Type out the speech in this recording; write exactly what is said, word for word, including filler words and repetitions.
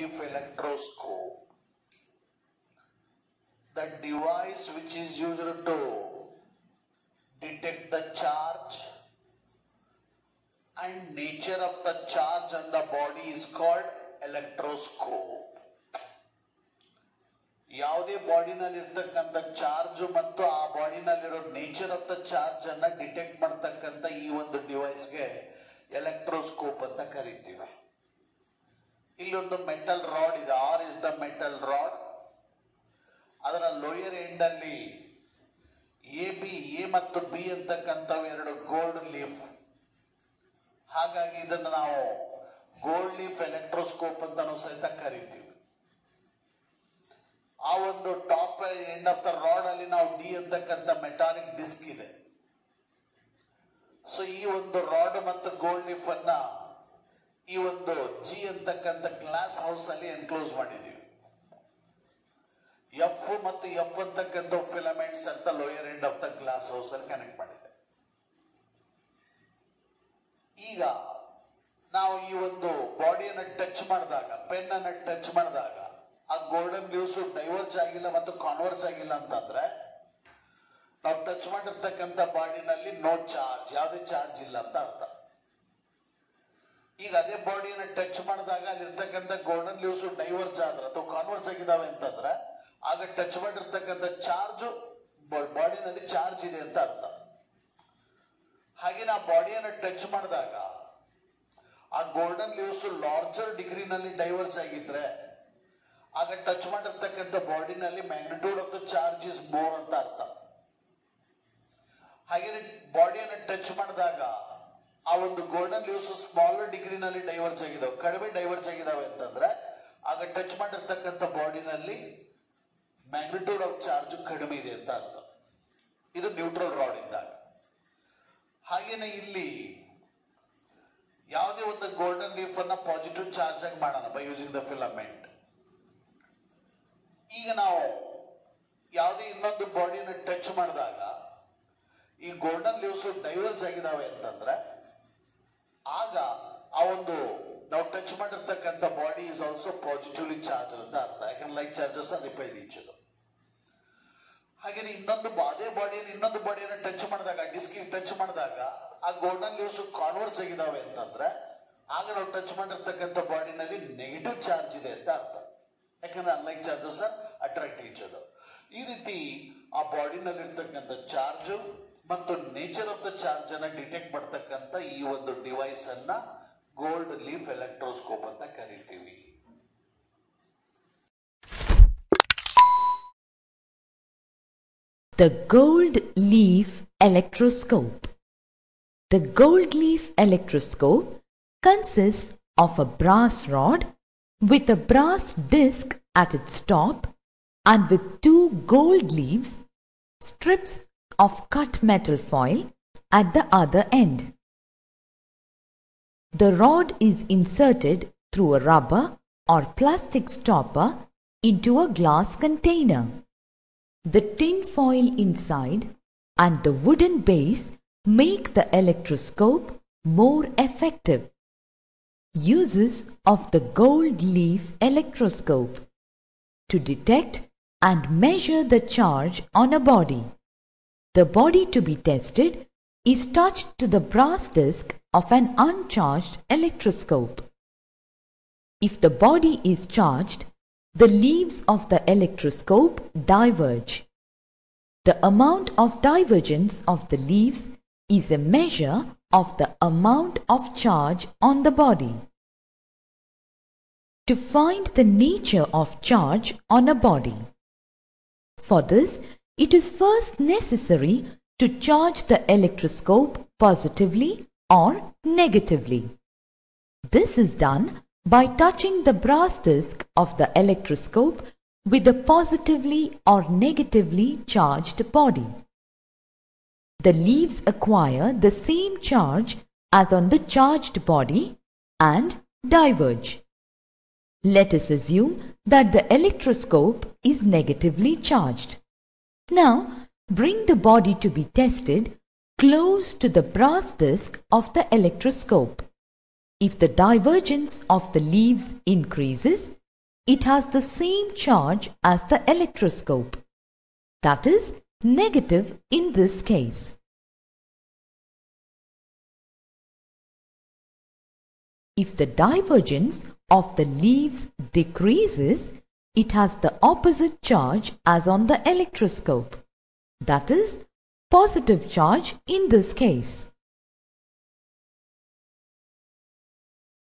leaf electroscope, the device which is used to detect the charge and nature of the charge on the body is called electroscope. ಯಾವುದೇ ಬಾಡಿನಲ್ಲಿ ಇರ್ತಕ್ಕಂಥ charge ಮತ್ತು ಆ ಬಾಡಿನಲ್ಲಿರೋ nature of the charge ಅನ್ನ detect ಮಾಡತಕ್ಕಂಥ ಈ ಒಂದು ಡಿವೈಸ್ಗೆ ಎಲೆಕ್ಟ್ರೋಸ್ಕೋಪ್ ಅಂತ ಕರೀತೀವಿ. ಇಲ್ಲೊಂದು ಮೆಟಲ್ ರಾಡ್ ಇದೆ, R is the metal rod. ಅದರ ಲೋಯರ್ ಎಂಡ್ ಅಲ್ಲಿ ಎ ಬಿ ಎ ಮತ್ತು ಬಿ ಅಂತಕ್ಕಂಥವು ಎರಡು ಗೋಲ್ಡ್ ಲೀಫ್. ಹಾಗಾಗಿ ಇದನ್ನು ನಾವು ಗೋಲ್ಡ್ ಲೀಫ್ ಎಲೆಕ್ಟ್ರೋಸ್ಕೋಪ್ ಅಂತ ಸಹಿತ ಕರಿತೀವಿ. ಆ ಒಂದು top end of the rod ಅಲ್ಲಿ ನಾವು ಡಿ ಅಂತಕ್ಕಂಥ ಮೆಟಾಲಿಕ್ ಡಿಸ್ಕ್ ಇದೆ. ಸೊ ಈ ಒಂದು ರಾಡ್ ಮತ್ತು ಗೋಲ್ಡ್ ಲೀಫ್ ಅನ್ನ ಈ ಒಂದು ಜಿ ಅಂತಕ್ಕಂಥ ಗ್ಲಾಸ್ ಹೌಸ್ ಅಲ್ಲಿ ಎನ್ಕ್ಲೋಸ್ ಮಾಡಿದೀವಿ. ಎಫ್ ಮತ್ತು ಎಫ್ ಅಂತಕ್ಕಂಥ ಫಿಲಮೆಂಟ್ಸ್ ಅಂತ lower end of the glass house ಅಲ್ಲಿ ಕನೆಕ್ಟ್ ಮಾಡಿದೆ. ಈಗ ನಾವು ಈ ಒಂದು ಬಾಡಿಯನ್ನು ಟಚ್ ಮಾಡಿದಾಗ, ಪೆನ್ ಅನ್ನ ಟಚ್ ಮಾಡಿದಾಗ ಆ ಗೋಲ್ಡನ್ ಲೀವ್ಸ್ ಡೈವರ್ಜ್ ಆಗಿಲ್ಲ ಮತ್ತು ಕಾನ್ವರ್ಜ್ ಆಗಿಲ್ಲ ಅಂತಂದ್ರೆ ನಾವು ಟಚ್ ಮಾಡಿರ್ತಕ್ಕಂಥ ಬಾಡಿನಲ್ಲಿ ನೋ ಚಾರ್ಜ್, ಯಾವುದೇ ಚಾರ್ಜ್ ಇಲ್ಲ ಅಂತ ಅರ್ಥ. ಈಗ ಅದೇ ಬಾಡಿಯನ್ನು ಟಚ್ ಮಾಡಿದಾಗ ಅಲ್ಲಿರ್ತಕ್ಕಂಥ ಗೋಲ್ಡನ್ ಲೀವ್ಸ್ ಡೈವರ್ಜ್ ಆದ್ರೆ ಅಥವಾ ಕಾನ್ವರ್ಜ್ ಆಗಿದಾವೆ ಅಂತಂದ್ರೆ ಆಗ ಟಚ್ ಮಾಡಿರ್ತಕ್ಕಂಥ ಚಾರ್ಜ್ ಬಾಡಿನಲ್ಲಿ ಚಾರ್ಜ್ ಇದೆ ಅಂತ ಅರ್ಥ. ಹಾಗೆ ನಾವು ಬಾಡಿಯನ್ನು ಟಚ್ ಮಾಡಿದಾಗ ಆ ಗೋಲ್ಡನ್ ಲೀವ್ಸ್ ಲಾರ್ಜರ್ ಡಿಗ್ರಿನಲ್ಲಿ ಡೈವರ್ಜ್ ಆಗಿದ್ರೆ ಆಗ ಟಚ್ ಮಾಡಿರ್ತಕ್ಕಂಥ ಬಾಡಿನಲ್ಲಿ magnitude of the charge is more ಅಂತ ಅರ್ಥ. ಹಾಗೆ ಬಾಡಿಯನ್ನು ಟಚ್ ಮಾಡಿದಾಗ ಆ ಒಂದು ಗೋಲ್ಡನ್ ಲೀವ್ಸ್ ಸ್ಮಾಲರ್ ಡಿಗ್ರಿನಲ್ಲಿ ಡೈವರ್ಜ್ ಆಗಿದಾವೆ, ಕಡಿಮೆ ಡೈವರ್ಜ್ ಆಗಿದಾವೆ ಅಂತಂದ್ರೆ ಆಗ ಟಚ್ ಮಾಡಿರ್ತಕ್ಕಂಥ ಬಾಡಿನಲ್ಲಿ ಮ್ಯಾಗ್ನಿಟ್ಯೂಡ್ ಆಫ್ ಚಾರ್ಜ್ ಕಡಿಮೆ ಇದೆ ಅಂತ ಅರ್ಥ. ಇದು ನ್ಯೂಟ್ರಲ್ ರಾಡ್ ಇದ್ದಾಗ. ಹಾಗೇನೆ ಇಲ್ಲಿ ಯಾವುದೇ ಒಂದು ಗೋಲ್ಡನ್ ಲೀಫ್ ಅನ್ನ ಪಾಸಿಟಿವ್ ಚಾರ್ಜ್ ಆಗಿ ಮಾಡೋಣ ಬೈ ಯೂಸಿಂಗ್ ದ ಫಿಲಮೆಂಟ್. ಈಗ ನಾವು ಯಾವುದೇ ಇನ್ನೊಂದು ಬಾಡಿಯನ್ನು ಟಚ್ ಮಾಡಿದಾಗ ಈ ಗೋಲ್ಡನ್ ಲೀವ್ಸ್ ಡೈವರ್ಜ್ ಆಗಿದಾವೆ ಅಂತಂದ್ರೆ ಆಗ ಆ ಒಂದು ನಾವು ಟಚ್ ಮಾಡಿರ್ತಕ್ಕಂಥ body is also positively charge ಅಂತ ಅರ್ಥ. ಯಾಕಂದ್ರೆ like charges are repelled each other. ಹಾಗೆ ಇನ್ನೊಂದು ಅದೇ ಬಾಡಿಯನ್ನು ಇನ್ನೊಂದು ಬಾಡಿಯನ್ನು ಟಚ್ ಮಾಡಿದಾಗ, ಡಿಸ್ಕ್ ಟಚ್ ಮಾಡಿದಾಗ ಆ ಗೋಲ್ಡನ್ ಲೀವ್ಸ್ ಕಾನ್ವರ್ಜ್ ಆಗಿದಾವೆ ಅಂತಂದ್ರೆ ಆಗ ನಾವು ಟಚ್ ಮಾಡಿರ್ತಕ್ಕಂಥ ಬಾಡಿನಲ್ಲಿ ನೆಗೆಟಿವ್ ಚಾರ್ಜ್ ಇದೆ ಅಂತ ಅರ್ಥ. ಯಾಕಂದ್ರೆ unlike charges are attract each other. ಈ ರೀತಿ ಆ ಬಾಡಿನಲ್ಲಿ ಇರ್ತಕ್ಕಂಥ ಚಾರ್ಜ್ ಮತ್ತು ನೇಚರ್ ಆಫ್ ದ ಚಾರ್ಜ್ ಅನ್ನ ಡಿಟೆಕ್ಟ್ ಮಾಡ್ತಕ್ಕಂಥ ಈ ಒಂದು ಡಿವೈಸ್ ಅನ್ನ ಗೋಲ್ಡ್ ಲೀಫ್ ಎಲೆಕ್ಟ್ರೋಸ್ಕೋಪ್ ಅಂತ ಕರಿತೀವಿ. The gold leaf electroscope. The gold leaf electroscope consists of a brass rod with a brass disc at its top and with two gold leaves, strips of cut metal foil at the other end. The rod is inserted through a rubber or plastic stopper into a glass container. The tin foil inside and the wooden base make the electroscope more effective. Uses of the gold leaf electroscope: to detect and measure the charge on a body. The body to be tested is touched to the brass disc of an uncharged electroscope. If the body is charged, the leaves of the electroscope diverge. The amount of divergence of the leaves is a measure of the amount of charge on the body. To find the nature of charge on a body. For this, it is first necessary to charge the electroscope positively or negatively. This is done by touching the brass disc of the electroscope with a positively or negatively charged body. The leaves acquire the same charge as on the charged body and diverge. Let us assume that the electroscope is negatively charged. Now, bring the body to be tested close to the brass disc of the electroscope. If the divergence of the leaves increases, it has the same charge as the electroscope, that is, negative in this case. If the divergence of the leaves decreases, it has the opposite charge as on the electroscope, that is, positive charge in this case.